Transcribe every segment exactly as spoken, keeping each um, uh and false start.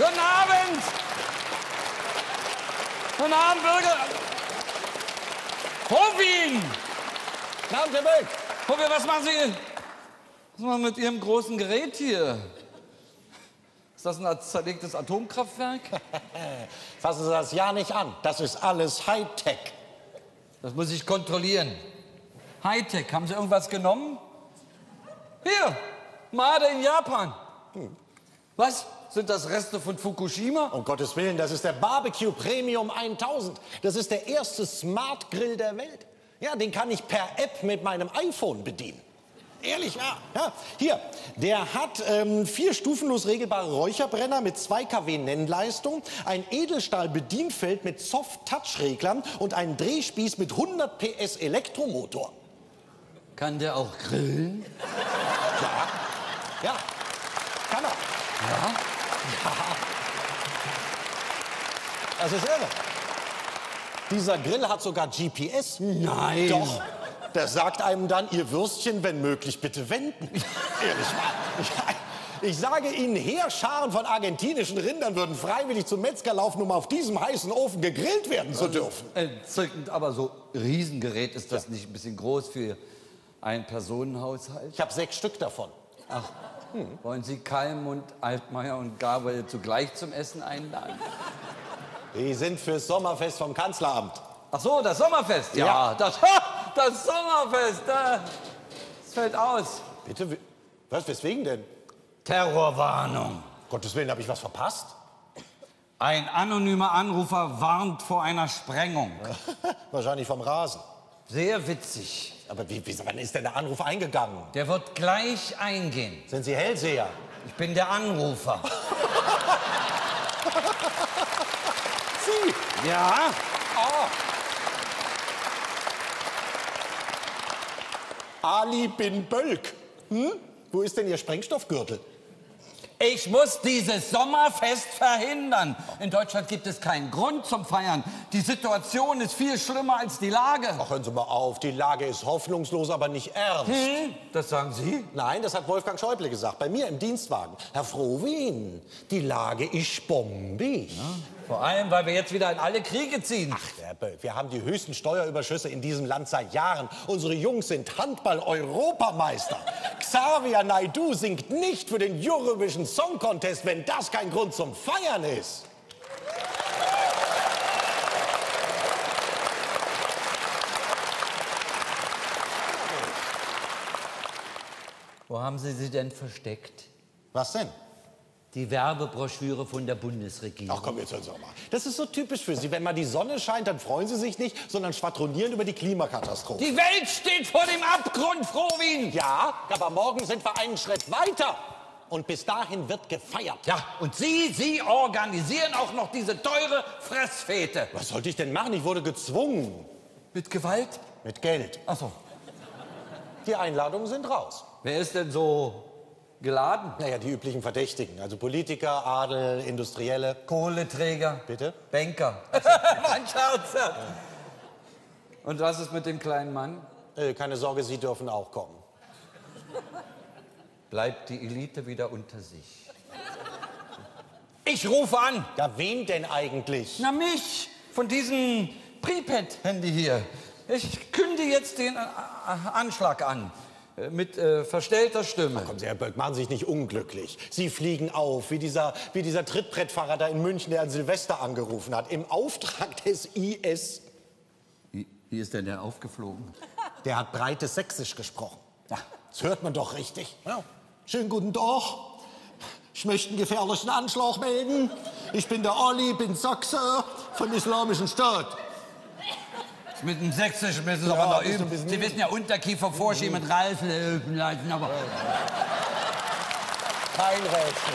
Guten Abend! Guten Abend, Bürger! Hovin! Guten Abend, Herr Bölk! Hovin, was machen Sie? Was machen Sie mit Ihrem großen Gerät hier? Ist das ein zerlegtes Atomkraftwerk? Fassen Sie das ja nicht an. Das ist alles Hightech. Das muss ich kontrollieren. Hightech, haben Sie irgendwas genommen? Hier, Made in Japan. Hm. Was? Sind das Reste von Fukushima? Um Gottes Willen, das ist der Barbecue Premium tausend. Das ist der erste Smart Grill der Welt. Ja, den kann ich per App mit meinem iPhone bedienen. Ehrlich, ja. ja. Hier, der hat ähm, vier stufenlos regelbare Räucherbrenner mit zwei Kilowatt Nennleistung, ein Edelstahl-Bedienfeld mit Soft-Touch-Reglern und einen Drehspieß mit hundert P S Elektromotor. Kann der auch grillen? Ja, ja, kann er. Ja? Ja. Das ist irre. Dieser Grill hat sogar G P S. Nein. Doch. Der sagt einem dann, Ihr Würstchen, wenn möglich, bitte wenden. Ehrlich wahr. Ich sage Ihnen, Heerscharen von argentinischen Rindern würden freiwillig zum Metzger laufen, um auf diesem heißen Ofen gegrillt werden zu dürfen. Entzückend, aber so Riesengerät, ist das ja nicht ein bisschen groß für einen Personenhaushalt? Ich habe sechs Stück davon. Ach, hm. Wollen Sie Kalmund, Altmaier und Gabriel zugleich zum Essen einladen? Die sind fürs Sommerfest vom Kanzleramt. Ach so, das Sommerfest? Ja, ja. Das, das Sommerfest, das fällt aus. Bitte? Was, weswegen denn? Terrorwarnung. Gottes Willen, habe ich was verpasst? Ein anonymer Anrufer warnt vor einer Sprengung. Wahrscheinlich vom Rasen. Sehr witzig. Aber wie, wie, wann ist denn der Anruf eingegangen? Der wird gleich eingehen. Sind Sie Hellseher? Ich bin der Anrufer. Sie? Ja. Oh. Ali bin Bölk. Hm? Wo ist denn Ihr Sprengstoffgürtel? Ich muss dieses Sommerfest verhindern. In Deutschland gibt es keinen Grund zum Feiern. Die Situation ist viel schlimmer als die Lage. Ach, hören Sie mal auf. Die Lage ist hoffnungslos, aber nicht ernst. Hm? Das sagen Sie? Nein, das hat Wolfgang Schäuble gesagt. Bei mir im Dienstwagen. Herr Frohwin, die Lage ist bombig. Ja, vor allem, weil wir jetzt wieder in alle Kriege ziehen. Ach, Herr Bölk, wir haben die höchsten Steuerüberschüsse in diesem Land seit Jahren. Unsere Jungs sind Handball-Europameister. Xavier Naidoo singt nicht für den Eurovision Song Contest, wenn das kein Grund zum Feiern ist. Wo haben Sie sie denn versteckt? Was denn? Die Werbebroschüre von der Bundesregierung. Ach komm, jetzt hören Sie doch mal. Das ist so typisch für Sie. Wenn mal die Sonne scheint, dann freuen Sie sich nicht, sondern schwadronieren über die Klimakatastrophe. Die Welt steht vor dem Abgrund, Frohwin! Ja, aber morgen sind wir einen Schritt weiter. Und bis dahin wird gefeiert. Ja, und Sie, Sie organisieren auch noch diese teure Fressfete. Was sollte ich denn machen? Ich wurde gezwungen. Mit Gewalt? Mit Geld. Ach so. Die Einladungen sind raus. Wer ist denn so geladen? Naja, die üblichen Verdächtigen. Also Politiker, Adel, Industrielle. Kohleträger. Bitte? Banker. Mein Scherz. Und was ist mit dem kleinen Mann? Äh, keine Sorge, Sie dürfen auch kommen. Bleibt die Elite wieder unter sich. Ich rufe an. Ja, wen denn eigentlich? Na, mich. Von diesem Prepaid-Handy hier. Ich kündige jetzt den äh, Anschlag an. Mit äh, verstellter Stimme. Ach, kommen Sie, Herr Bölk, machen Sie sich nicht unglücklich. Sie fliegen auf, wie dieser, wie dieser Trittbrettfahrer da in München, der an Silvester angerufen hat, im Auftrag des I S. Wie, wie ist denn der aufgeflogen? Der hat breites Sächsisch gesprochen. Ja. Das hört man doch richtig. Ja. Schönen guten Tag. Ich möchte einen gefährlichen Anschlag melden. Ich bin der Ali, bin Sachse vom Islamischen Staat. Mit dem Sächsischen müssen Sie Ja, aber noch ist ein üben. bisschen Sie wissen ja, Unterkiefer vorschieben mit Reifen üben lassen, aber... Kein Rätsel.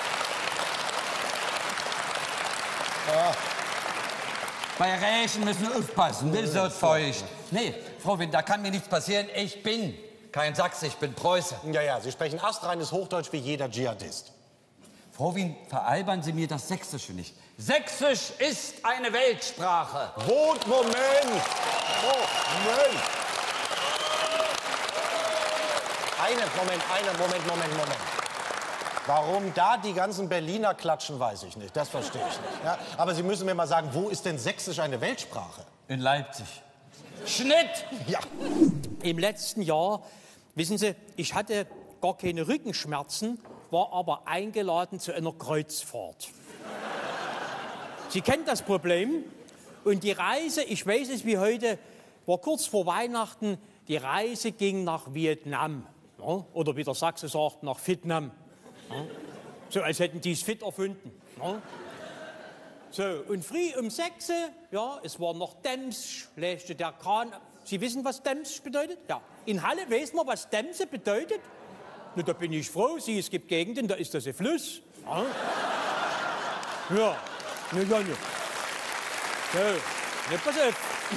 Ja. Bei Rächen müssen wir aufpassen, das wird feucht. Nee, Frau Wind, da kann mir nichts passieren. Ich bin kein Sachse, ich bin Preuße. Ja, ja, Sie sprechen astreines Hochdeutsch wie jeder Dschihadist. Frau Wien, veralbern Sie mir das Sächsische nicht. Sächsisch ist eine Weltsprache. Wo, Moment! Oh, Moment! Eine, Moment, eine, Moment, Moment, Moment. Warum da die ganzen Berliner klatschen, weiß ich nicht. Das verstehe ich nicht. Ja? Aber Sie müssen mir mal sagen, wo ist denn Sächsisch eine Weltsprache? In Leipzig. Schnitt! Ja. Im letzten Jahr, wissen Sie, ich hatte gar keine Rückenschmerzen, war aber eingeladen zu einer Kreuzfahrt. Sie kennen das Problem. Und die Reise, ich weiß es wie heute, war kurz vor Weihnachten, die Reise ging nach Vietnam. Ja? Oder wie der Sachse sagt, nach Vietnam. Ja? So, als hätten die es fit erfunden. Ja? So, und früh um sechs, ja, es war noch Demsch, lächte der Kran. Sie wissen, was Demsch bedeutet? Ja. In Halle weiß man, was Demse bedeutet? Na, da bin ich froh, Sie, es gibt Gegenden, da ist das ein Fluss. Ja, ja, ja, ja. ja. So, ne, pass auf.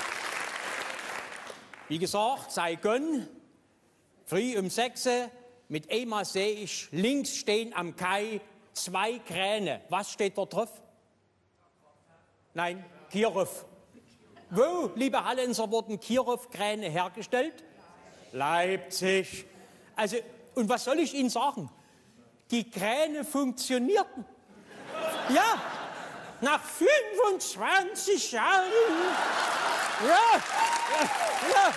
Wie gesagt, Saigon, früh um sechs, mit einmal sehe ich links stehen am Kai zwei Kräne. Was steht da drauf? Nein, Kirov. Wo, liebe Hallenser, wurden Kirov-Kräne hergestellt? Leipzig. Also, und was soll ich Ihnen sagen? Die Kräne funktionierten. Ja, nach fünfundzwanzig Jahren. Ja, ja, ja.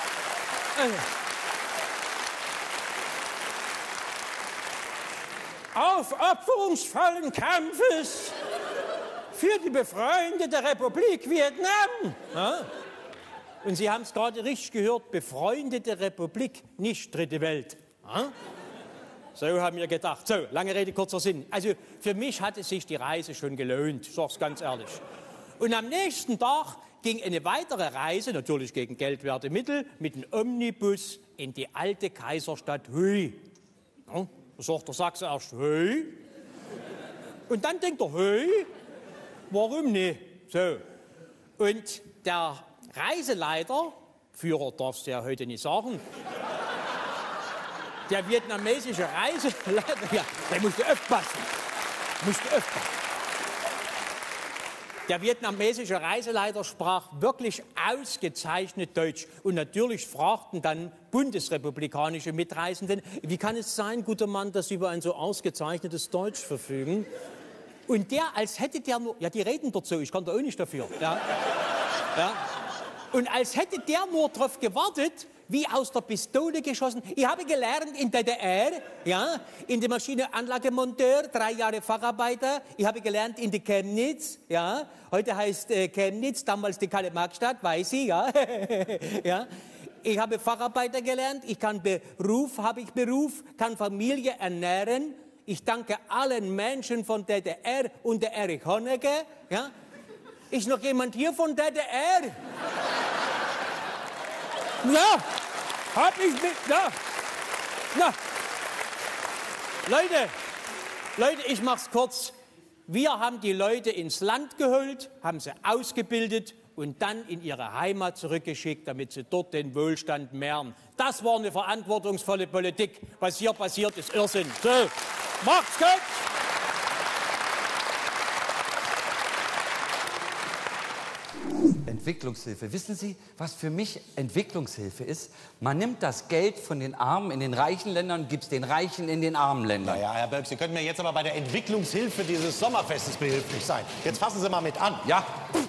Aufopferungsvollen Kampfes für die befreundete Republik Vietnam. Ja? Und Sie haben es gerade richtig gehört, befreundete Republik, nicht dritte Welt. Ja? So haben wir gedacht. So, lange Rede, kurzer Sinn. Also für mich hatte sich die Reise schon gelohnt, ich sag's ganz ehrlich. Und am nächsten Tag ging eine weitere Reise, natürlich gegen geldwerte Mittel, mit dem Omnibus in die alte Kaiserstadt Huy. Ja? Da sagt der Sachse erst Huy. Und dann denkt er Huy. Warum nicht? So. Und der Reiseleiter, Führer darfst du ja heute nicht sagen, der vietnamesische Reiseleiter, ja, der musste aufpassen, musste aufpassen. Der vietnamesische Reiseleiter sprach wirklich ausgezeichnet Deutsch. Und natürlich fragten dann bundesrepublikanische Mitreisenden, wie kann es sein, guter Mann, dass Sie über ein so ausgezeichnetes Deutsch verfügen? Und der, als hätte der nur, ja, die reden dort so, ich kann da auch nicht dafür. Ja. Ja. Und als hätte der nur darauf gewartet, wie aus der Pistole geschossen. Ich habe gelernt in der D D R, ja, in der Maschinenanlagemonteur, drei Jahre Facharbeiter. Ich habe gelernt in der Chemnitz, ja, heute heißt äh, Chemnitz, damals die Kalle-Marx-Stadt, weiß ich, ja. Ja. Ich habe Facharbeiter gelernt, ich kann Beruf, habe ich Beruf, kann Familie ernähren. Ich danke allen Menschen von der D D R und der Erich Honecker. Ja? Ist noch jemand hier von der D D R? Ja, hab ich mit. Ja. Na. Leute, Leute, ich mach's kurz. Wir haben die Leute ins Land geholt, haben sie ausgebildet und dann in ihre Heimat zurückgeschickt, damit sie dort den Wohlstand mehren. Das war eine verantwortungsvolle Politik. Was hier passiert, ist Irrsinn. So. Macht's gut! Entwicklungshilfe. Wissen Sie, was für mich Entwicklungshilfe ist? Man nimmt das Geld von den Armen in den reichen Ländern und gibt es den Reichen in den armen Ländern. Naja, Herr Böck, Sie können mir jetzt aber bei der Entwicklungshilfe dieses Sommerfestes behilflich sein. Jetzt fassen Sie mal mit an. Ja.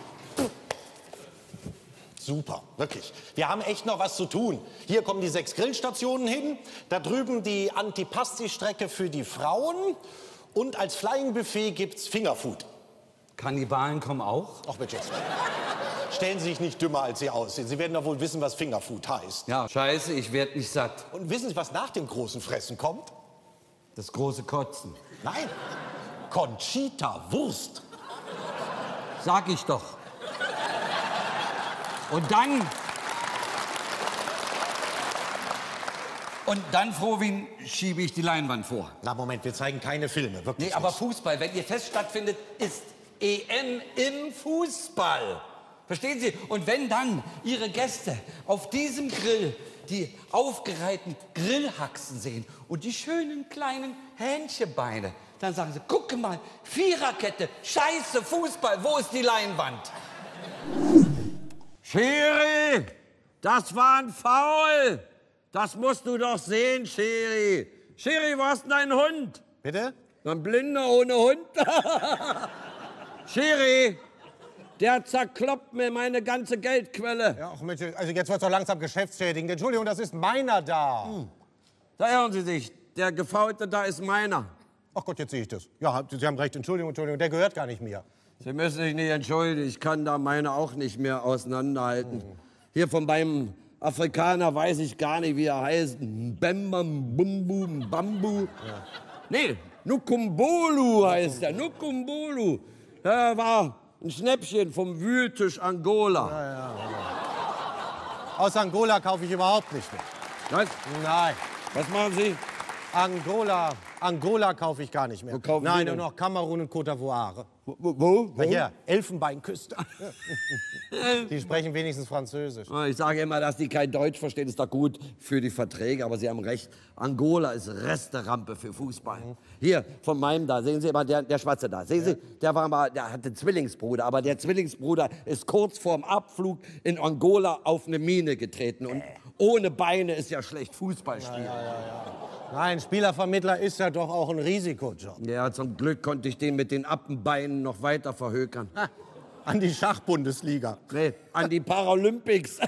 Super, wirklich. Wir haben echt noch was zu tun. Hier kommen die sechs Grillstationen hin, da drüben die Antipasti-Strecke für die Frauen und als Flying Buffet gibt's Fingerfood. Kannibalen kommen auch? Ach, bitte jetzt. Stellen Sie sich nicht dümmer, als Sie aussehen. Sie werden doch wohl wissen, was Fingerfood heißt. Ja, scheiße, ich werde nicht satt. Und wissen Sie, was nach dem großen Fressen kommt? Das große Kotzen. Nein, Conchita Wurst. Sag ich doch. Und dann... Und dann, Frowin, schiebe ich die Leinwand vor. Na, Moment, wir zeigen keine Filme, wirklich Nee, aber nicht. Fußball, wenn Ihr Fest stattfindet, ist E M im Fußball. Verstehen Sie? Und wenn dann Ihre Gäste auf diesem Grill die aufgereihten Grillhaxen sehen und die schönen kleinen Hähnchenbeine, dann sagen sie, gucke mal, Viererkette, scheiße, Fußball, wo ist die Leinwand? Schiri, das war ein Foul. Das musst du doch sehen, Schiri. Schiri, wo hast denn deinen Hund? Bitte? Ein Blinder ohne Hund. Schiri, der zerkloppt mir meine ganze Geldquelle. Ja, ach Mensch, also jetzt wird's doch langsam geschäftsschädigend. Entschuldigung, das ist meiner da. Hm. Da hören Sie sich, der Gefaulte da ist meiner. Ach Gott, jetzt sehe ich das. Ja, Sie haben recht, Entschuldigung, Entschuldigung, der gehört gar nicht mir. Sie müssen sich nicht entschuldigen, ich kann da meine auch nicht mehr auseinanderhalten. Mhm. Hier von beim Afrikaner weiß ich gar nicht, wie er heißt. Bembam, Bumbu, Bambu. Ja. Nee, Nukumbolu heißt er, Nukumbolu. Der war ein Schnäppchen vom Wühltisch Angola. Ja, ja, ja. Aus Angola kaufe ich überhaupt nicht mehr. Was? Nein. Was machen Sie? Angola, Angola kaufe ich gar nicht mehr. Wo kaufen Nein, Sie nur denn? noch Kamerun und Côte d'Ivoire. Wo? Wo? Wo? Na hier, Elfenbeinküste. Die sprechen wenigstens Französisch. Ich sage immer, dass die kein Deutsch verstehen, ist doch gut für die Verträge, aber Sie haben recht. Angola ist Resterampe für Fußball. Mhm. Hier, von meinem da, sehen Sie mal, der, der Schwarze da. Sehen Sie, der, war mal, der hatte einen Zwillingsbruder, aber der Zwillingsbruder ist kurz vorm Abflug in Angola auf eine Mine getreten. Und ohne Beine ist ja schlecht Fußball spielen. Ja, ja, ja, ja. Nein, Spielervermittler ist ja doch auch ein Risikojob. Ja, zum Glück konnte ich den mit den Appenbeinen noch weiter verhökern. Ha, an die Schachbundesliga. Nee, an die Paralympics.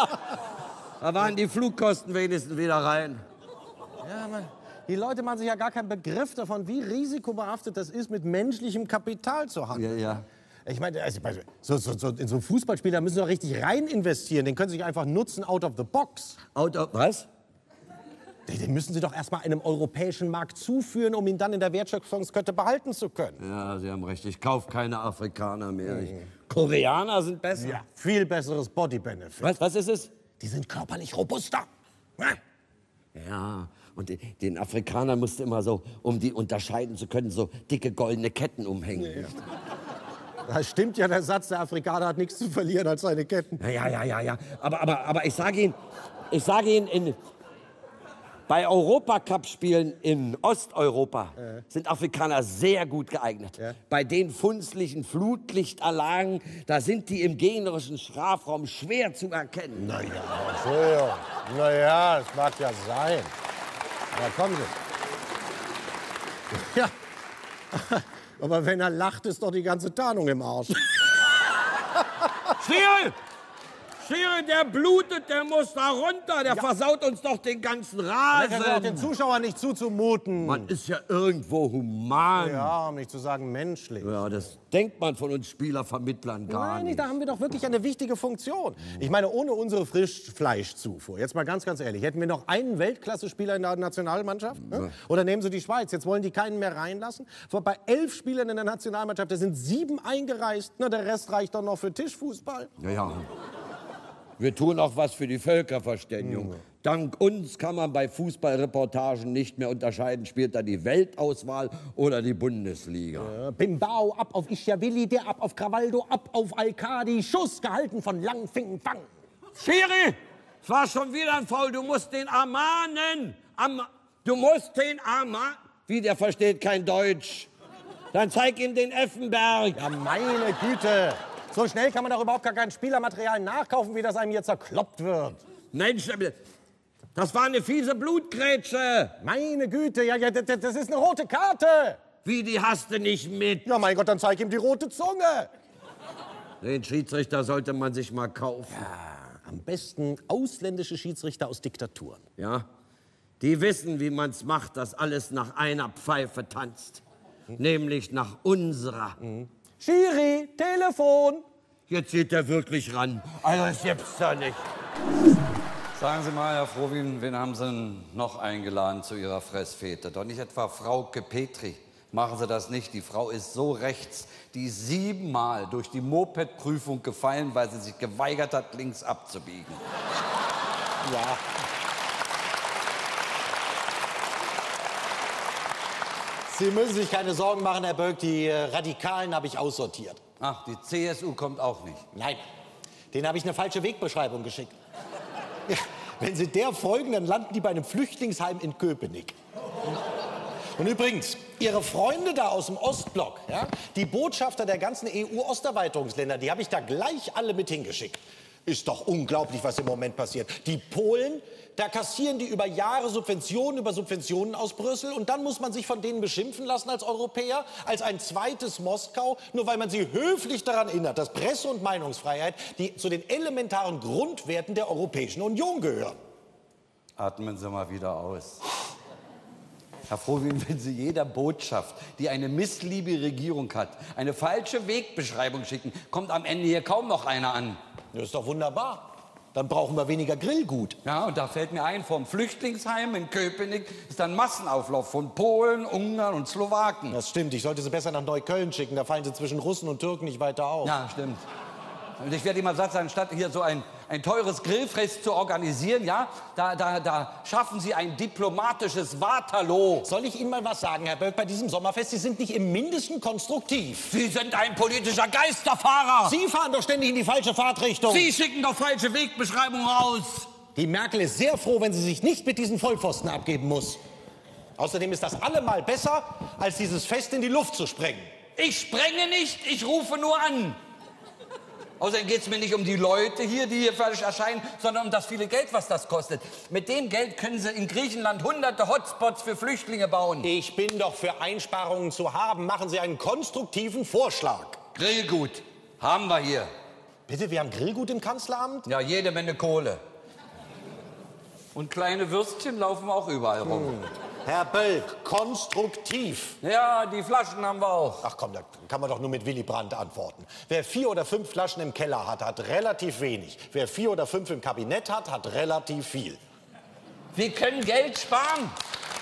Da waren die Flugkosten wenigstens wieder rein. Ja, man, die Leute machen sich ja gar keinen Begriff davon, wie risikobehaftet das ist, mit menschlichem Kapital zu handeln. Ja, ja. Ich meine, also, so, so, so, in so einen Fußballspieler müssen sie doch richtig rein investieren. Den können sie sich einfach nutzen, out of the box. Out of, was? Den müssen Sie doch erstmal einem europäischen Markt zuführen, um ihn dann in der Wertschöpfungskette behalten zu können. Ja, Sie haben recht. Ich kaufe keine Afrikaner mehr. Mhm. Koreaner sind besser. Ja, viel besseres Body-Benefit. Was, was ist es? Die sind körperlich robuster. Ja, und den Afrikanern musste immer so, um die unterscheiden zu können, so dicke goldene Ketten umhängen. Ja. Da stimmt ja der Satz, der Afrikaner hat nichts zu verlieren als seine Ketten. Ja, ja, ja, ja. Aber, aber, aber ich sage Ihnen, ich sage Ihnen, in, bei Europacup-Spielen in Osteuropa ja. sind Afrikaner sehr gut geeignet. Ja. Bei den funzlichen Flutlichtanlagen, da sind die im gegnerischen Strafraum schwer zu erkennen. Na ja, Entschuldigung. Na ja, das mag ja sein. Aber kommen Sie. Ja. Aber wenn er lacht, ist doch die ganze Tarnung im Arsch. Schiri! Schiri, der blutet, der muss da runter, der ja. versaut uns doch den ganzen Rasen. Das ist auch den Zuschauern nicht zuzumuten. Man ist ja irgendwo human. Ja, um nicht zu sagen menschlich. Ja, das denkt man von uns Spielervermittlern gar Nein, nicht. Da haben wir doch wirklich eine wichtige Funktion. Ich meine, ohne unsere Frischfleischzufuhr, jetzt mal ganz, ganz ehrlich, hätten wir noch einen Weltklasse-Spieler in der Nationalmannschaft? Ne? Ja. Oder nehmen Sie die Schweiz, jetzt wollen die keinen mehr reinlassen. Bei elf Spielern in der Nationalmannschaft, da sind sieben eingereist. Na, der Rest reicht doch noch für Tischfußball. Ja, ja. Wir tun auch was für die Völkerverständigung. Mhm. Dank uns kann man bei Fußballreportagen nicht mehr unterscheiden, spielt da die Weltauswahl oder die Bundesliga. Ja, Bimbao, ab auf Ischiavili, der ab auf Cravaldo, ab auf Alcadi, Schuss gehalten von Langfing Fang. Schiri, es war schon wieder ein Foul, du musst den ermahnen. Am, du musst den ermahnen. Wie, der versteht kein Deutsch. Dann zeig ihm den Effenberg. Ja, meine Güte. So schnell kann man doch überhaupt gar kein Spielermaterial nachkaufen, wie das einem hier zerkloppt wird. Mensch, das war eine fiese Blutgrätsche. Meine Güte, ja, ja, das ist eine rote Karte. Wie, die hast du nicht mit? Ja, mein Gott, dann zeig ihm die rote Zunge. Den Schiedsrichter sollte man sich mal kaufen. Ja, am besten ausländische Schiedsrichter aus Diktaturen. Ja, die wissen, wie man's macht, dass alles nach einer Pfeife tanzt. Hm. Nämlich nach unserer. Hm. Schiri, Telefon. Jetzt geht er wirklich ran. Also das gibt's doch nicht. Sagen Sie mal, Herr Frohwin, wen haben Sie denn noch eingeladen zu Ihrer Fressfete? Doch nicht etwa Frauke Petri. Machen Sie das nicht. Die Frau ist so rechts, die ist siebenmal durch die Moped-Prüfung gefallen, weil sie sich geweigert hat, links abzubiegen. Ja. Sie müssen sich keine Sorgen machen, Herr Böck, die äh, Radikalen habe ich aussortiert. Ach, die C S U kommt auch nicht? Nein, denen habe ich eine falsche Wegbeschreibung geschickt. Ja, wenn Sie der folgen, dann landen die bei einem Flüchtlingsheim in Köpenick. Und übrigens, Ihre Freunde da aus dem Ostblock, ja, die Botschafter der ganzen E U-Osterweiterungsländer, die habe ich da gleich alle mit hingeschickt. Ist doch unglaublich, was im Moment passiert. Die Polen, da kassieren die über Jahre Subventionen über Subventionen aus Brüssel und dann muss man sich von denen beschimpfen lassen als Europäer, als ein zweites Moskau, nur weil man sie höflich daran erinnert, dass Presse- und Meinungsfreiheit die zu den elementaren Grundwerten der Europäischen Union gehören. Atmen Sie mal wieder aus. Herr Frohwin, wenn Sie jeder Botschaft, die eine missliebige Regierung hat, eine falsche Wegbeschreibung schicken, kommt am Ende hier kaum noch einer an. Das ist doch wunderbar. Dann brauchen wir weniger Grillgut. Ja, und da fällt mir ein, vom Flüchtlingsheim in Köpenick ist dann Massenauflauf von Polen, Ungarn und Slowaken. Das stimmt, ich sollte sie besser nach Neukölln schicken, da fallen sie zwischen Russen und Türken nicht weiter auf. Ja, stimmt. Und ich werde ihm mal sagen, anstatt hier so ein, ein teures Grillfest zu organisieren, ja, da, da, da schaffen Sie ein diplomatisches Waterloo. Soll ich Ihnen mal was sagen, Herr Böck, bei diesem Sommerfest, Sie sind nicht im Mindesten konstruktiv. Sie sind ein politischer Geisterfahrer. Sie fahren doch ständig in die falsche Fahrtrichtung. Sie schicken doch falsche Wegbeschreibungen raus. Die Merkel ist sehr froh, wenn sie sich nicht mit diesen Vollpfosten abgeben muss. Außerdem ist das allemal besser, als dieses Fest in die Luft zu sprengen. Ich sprenge nicht, ich rufe nur an. Außerdem geht es mir nicht um die Leute hier, die hier falsch erscheinen, sondern um das viele Geld, was das kostet. Mit dem Geld können Sie in Griechenland hunderte Hotspots für Flüchtlinge bauen. Ich bin doch für Einsparungen zu haben. Machen Sie einen konstruktiven Vorschlag. Grillgut haben wir hier. Bitte, wir haben Grillgut im Kanzleramt? Ja, jede Menge Kohle. Und kleine Würstchen laufen auch überall rum. Hm. Herr Bölk, konstruktiv. Ja, die Flaschen haben wir auch. Ach komm, da kann man doch nur mit Willy Brandt antworten. Wer vier oder fünf Flaschen im Keller hat, hat relativ wenig. Wer vier oder fünf im Kabinett hat, hat relativ viel. Wir können Geld sparen.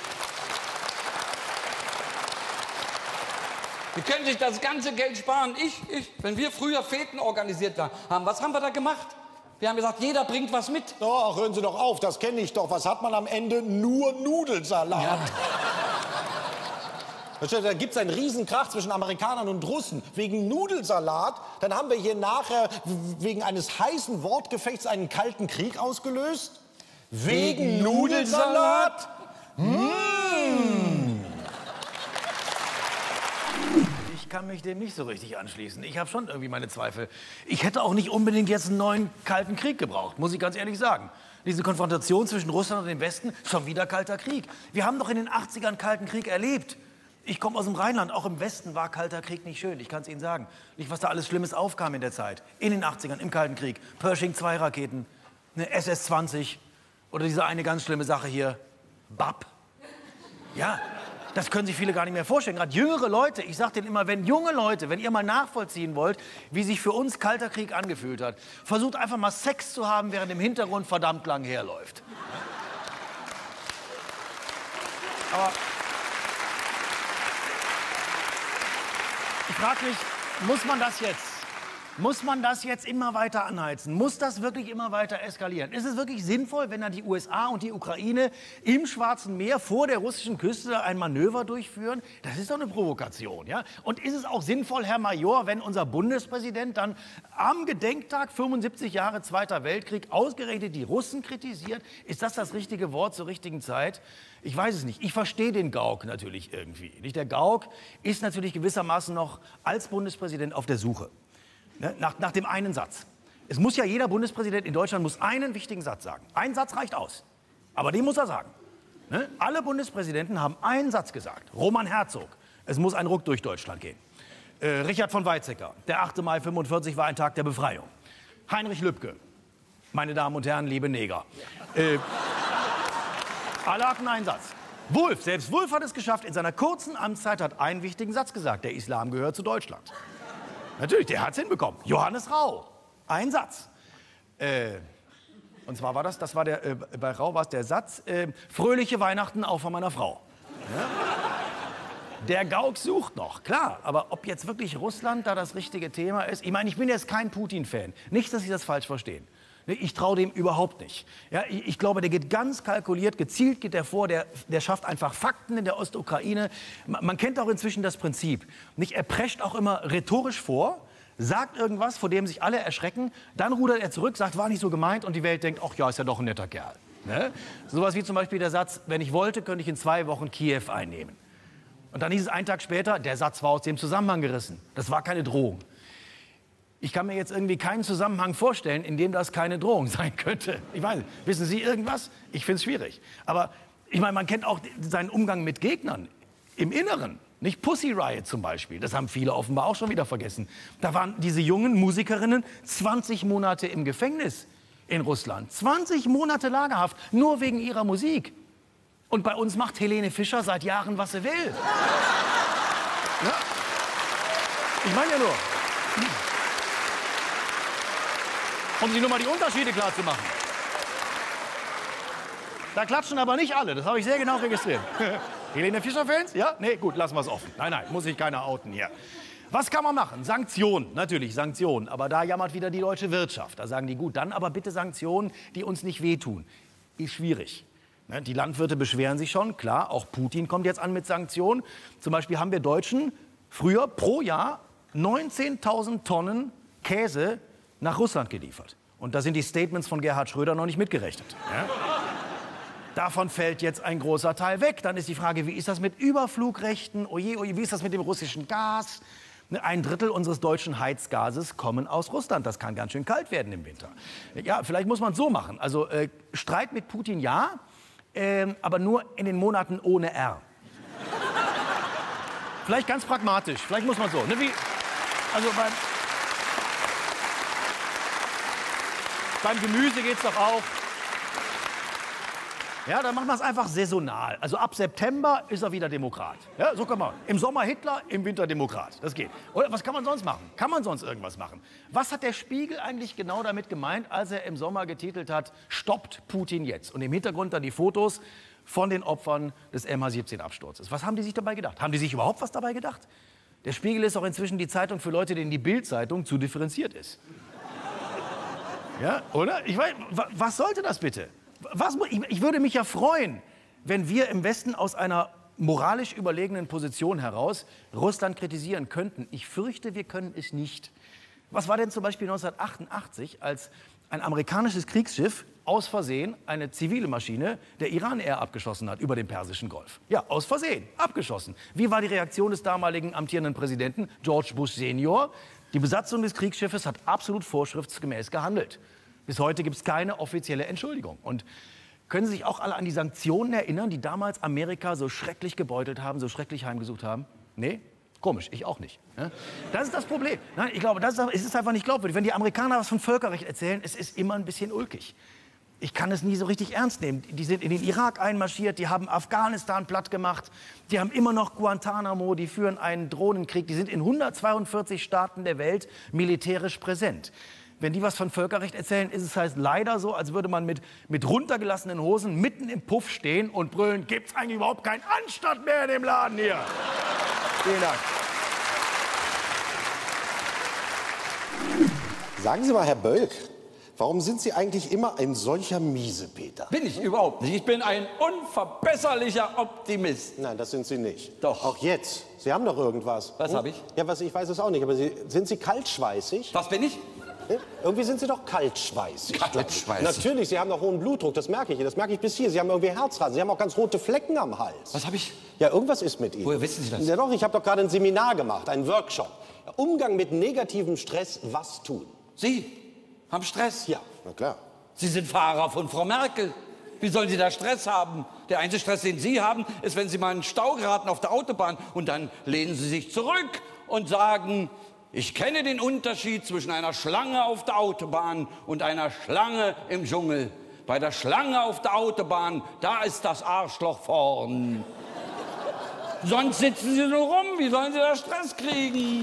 Wir können sich das ganze Geld sparen. Ich, ich, wenn wir früher Feten organisiert haben, was haben wir da gemacht? Wir haben gesagt, jeder bringt was mit. Ach, hören Sie doch auf, das kenne ich doch. Was hat man am Ende? Nur Nudelsalat. Ja. Da gibt es einen Riesenkrach zwischen Amerikanern und Russen wegen Nudelsalat. Dann haben wir hier nachher wegen eines heißen Wortgefechts einen kalten Krieg ausgelöst. Wegen, wegen Nudelsalat? Mmh. Ich kann mich dem nicht so richtig anschließen. Ich habe schon irgendwie meine Zweifel. Ich hätte auch nicht unbedingt jetzt einen neuen Kalten Krieg gebraucht, muss ich ganz ehrlich sagen. Diese Konfrontation zwischen Russland und dem Westen, schon wieder Kalter Krieg. Wir haben doch in den achtzigern Kalten Krieg erlebt. Ich komme aus dem Rheinland, auch im Westen war Kalter Krieg nicht schön, ich kann es Ihnen sagen. Nicht, was da alles Schlimmes aufkam in der Zeit. In den achtzigern, im Kalten Krieg. Pershing zwei Raketen, eine S S zwanzig oder diese eine ganz schlimme Sache hier, B A P. Ja. Das können sich viele gar nicht mehr vorstellen. Gerade jüngere Leute, ich sage denen immer, wenn junge Leute, wenn ihr mal nachvollziehen wollt, wie sich für uns Kalter Krieg angefühlt hat, versucht einfach mal Sex zu haben, während im Hintergrund verdammt lang herläuft. Aber ich frage mich, muss man das jetzt? Muss man das jetzt immer weiter anheizen? Muss das wirklich immer weiter eskalieren? Ist es wirklich sinnvoll, wenn dann die U S A und die Ukraine im Schwarzen Meer vor der russischen Küste ein Manöver durchführen? Das ist doch eine Provokation, ja? Und ist es auch sinnvoll, Herr Major, wenn unser Bundespräsident dann am Gedenktag fünfundsiebzig Jahre Zweiter Weltkrieg ausgerechnet die Russen kritisiert? Ist das das richtige Wort zur richtigen Zeit? Ich weiß es nicht. Ich verstehe den Gauck natürlich irgendwie. Nicht? Der Gauck ist natürlich gewissermaßen noch als Bundespräsident auf der Suche. Nach, nach dem einen Satz. Es muss ja jeder Bundespräsident in Deutschland muss einen wichtigen Satz sagen. Ein Satz reicht aus. Aber den muss er sagen. Ne? Alle Bundespräsidenten haben einen Satz gesagt. Roman Herzog. Es muss ein Ruck durch Deutschland gehen. Äh, Richard von Weizsäcker. Der achte Mai fünfundvierzig war ein Tag der Befreiung. Heinrich Lübke. Meine Damen und Herren, liebe Neger. Äh, alle hatten einen Satz. Wulff, selbst Wulff hat es geschafft. In seiner kurzen Amtszeit hat einen wichtigen Satz gesagt. Der Islam gehört zu Deutschland. Natürlich, der hat es hinbekommen. Johannes Rau, ein Satz. Äh, und zwar war das, das war der, äh, bei Rau war es der Satz, äh, fröhliche Weihnachten auch von meiner Frau. Ja? Der Gauck sucht noch, klar. Aber ob jetzt wirklich Russland da das richtige Thema ist, ich meine, ich bin jetzt kein Putin-Fan. Nicht, dass Sie das falsch verstehen. Ich traue dem überhaupt nicht. Ja, ich, ich glaube, der geht ganz kalkuliert, gezielt geht er vor, der, der schafft einfach Fakten in der Ostukraine. Man, man kennt auch inzwischen das Prinzip. Nicht, er prescht auch immer rhetorisch vor, sagt irgendwas, vor dem sich alle erschrecken, dann rudert er zurück, sagt, war nicht so gemeint und die Welt denkt, ach ja, ist ja doch ein netter Kerl. Ne? Sowas wie zum Beispiel der Satz, wenn ich wollte, könnte ich in zwei Wochen Kiew einnehmen. Und dann hieß es einen Tag später, der Satz war aus dem Zusammenhang gerissen. Das war keine Drohung. Ich kann mir jetzt irgendwie keinen Zusammenhang vorstellen, in dem das keine Drohung sein könnte. Ich weiß nicht, wissen Sie irgendwas? Ich finde es schwierig. Aber ich meine, man kennt auch seinen Umgang mit Gegnern im Inneren. Nicht Pussy Riot zum Beispiel, das haben viele offenbar auch schon wieder vergessen. Da waren diese jungen Musikerinnen zwanzig Monate im Gefängnis in Russland. zwanzig Monate Lagerhaft, nur wegen ihrer Musik. Und bei uns macht Helene Fischer seit Jahren, was sie will. Ja? Ich meine ja nur, um sich nur mal die Unterschiede klar zu machen. Da klatschen aber nicht alle, das habe ich sehr genau registriert. Helene Fischer-Fans? Ja? Nee, gut, lassen wir es offen. Nein, nein, muss sich keiner outen hier. Was kann man machen? Sanktionen, natürlich Sanktionen. Aber da jammert wieder die deutsche Wirtschaft. Da sagen die, gut, dann aber bitte Sanktionen, die uns nicht wehtun. Ist schwierig. Ne, die Landwirte beschweren sich schon, klar, auch Putin kommt jetzt an mit Sanktionen. Zum Beispiel haben wir Deutschen früher pro Jahr neunzehntausend Tonnen Käse nach Russland geliefert. Und da sind die Statements von Gerhard Schröder noch nicht mitgerechnet. Ja? Davon fällt jetzt ein großer Teil weg. Dann ist die Frage, wie ist das mit Überflugrechten? Oje, oje, wie ist das mit dem russischen Gas? Ein Drittel unseres deutschen Heizgases kommen aus Russland. Das kann ganz schön kalt werden im Winter. Ja, vielleicht muss man es so machen. Also äh, Streit mit Putin ja, äh, aber nur in den Monaten ohne R. Vielleicht ganz pragmatisch. Vielleicht muss man so. Ne, wie, also beim, beim Gemüse geht es doch auch. Ja, dann machen wir es einfach saisonal. Also ab September ist er wieder Demokrat. Ja, so kann man. Im Sommer Hitler, im Winter Demokrat. Das geht. Oder was kann man sonst machen? Kann man sonst irgendwas machen? Was hat der Spiegel eigentlich genau damit gemeint, als er im Sommer getitelt hat, stoppt Putin jetzt? Und im Hintergrund dann die Fotos von den Opfern des M H siebzehn Absturzes. Was haben die sich dabei gedacht? Haben die sich überhaupt was dabei gedacht? Der Spiegel ist auch inzwischen die Zeitung für Leute, denen die Bild-Zeitung zu differenziert ist. Ja, oder? Ich weiß, was sollte das bitte? Was, ich, ich würde mich ja freuen, wenn wir im Westen aus einer moralisch überlegenen Position heraus Russland kritisieren könnten. Ich fürchte, wir können es nicht. Was war denn zum Beispiel neunzehnhundertachtundachtzig, als ein amerikanisches Kriegsschiff aus Versehen eine zivile Maschine der Iran Air abgeschossen hat über den Persischen Golf? Ja, aus Versehen, abgeschossen. Wie war die Reaktion des damaligen amtierenden Präsidenten George Bush Senior? Die Besatzung des Kriegsschiffes hat absolut vorschriftsgemäß gehandelt. Bis heute gibt es keine offizielle Entschuldigung. Und können Sie sich auch alle an die Sanktionen erinnern, die damals Amerika so schrecklich gebeutelt haben, so schrecklich heimgesucht haben? Nee? Komisch, ich auch nicht. Ja? Das ist das Problem. Nein, ich glaube, das ist, es ist einfach nicht glaubwürdig. Wenn die Amerikaner was von Völkerrecht erzählen, es ist immer ein bisschen ulkig. Ich kann es nie so richtig ernst nehmen. Die sind in den Irak einmarschiert, die haben Afghanistan platt gemacht, die haben immer noch Guantanamo, die führen einen Drohnenkrieg, die sind in hundertzweiundvierzig Staaten der Welt militärisch präsent. Wenn die was von Völkerrecht erzählen, ist es halt leider so, als würde man mit, mit runtergelassenen Hosen mitten im Puff stehen und brüllen, gibt's eigentlich überhaupt keinen Anstand mehr in dem Laden hier. Vielen Dank. Sagen Sie mal, Herr Bölk, warum sind Sie eigentlich immer ein solcher Miesepeter? Bin ich überhaupt nicht. Ich bin ein unverbesserlicher Optimist. Nein, das sind Sie nicht. Doch. Auch jetzt. Sie haben doch irgendwas. Was hm? habe ich? Ja, was, ich weiß es auch nicht. Aber Sie, sind Sie kaltschweißig? Was bin ich? Hm? Irgendwie sind Sie doch kaltschweißig. Kaltschweißig? Natürlich, Sie haben doch hohen Blutdruck, das merke ich. Das merke ich bis hier. Sie haben irgendwie Herzrasen. Sie haben auch ganz rote Flecken am Hals. Was habe ich? Ja, irgendwas ist mit Ihnen. Woher wissen Sie das? Ja doch, ich habe doch gerade ein Seminar gemacht, einen Workshop. Umgang mit negativem Stress, was tun? Sie haben Stress? Ja, na klar. Sie sind Fahrer von Frau Merkel. Wie sollen Sie da Stress haben? Der einzige Stress, den Sie haben, ist, wenn Sie mal in einen Stau geraten auf der Autobahn und dann lehnen Sie sich zurück und sagen, ich kenne den Unterschied zwischen einer Schlange auf der Autobahn und einer Schlange im Dschungel. Bei der Schlange auf der Autobahn, da ist das Arschloch vorn. Sonst sitzen Sie nur rum. Wie sollen Sie da Stress kriegen?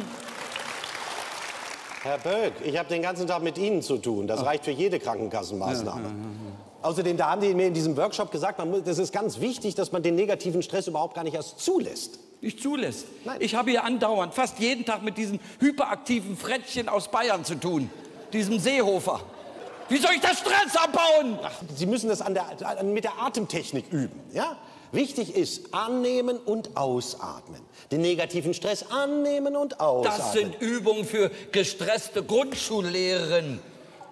Herr Bölk, ich habe den ganzen Tag mit Ihnen zu tun. Das reicht für jede Krankenkassenmaßnahme. Ja, ja, ja. Außerdem, da haben die mir in diesem Workshop gesagt, man muss, das ist ganz wichtig, dass man den negativen Stress überhaupt gar nicht erst zulässt. Nicht zulässt? Nein. Ich habe hier andauernd, fast jeden Tag mit diesem hyperaktiven Frettchen aus Bayern zu tun. Diesem Seehofer. Wie soll ich da Stress abbauen? Ach, Sie müssen das an der, an, mit der Atemtechnik üben, ja? Wichtig ist, annehmen und ausatmen. Den negativen Stress annehmen und ausatmen. Das sind Übungen für gestresste Grundschullehrerin.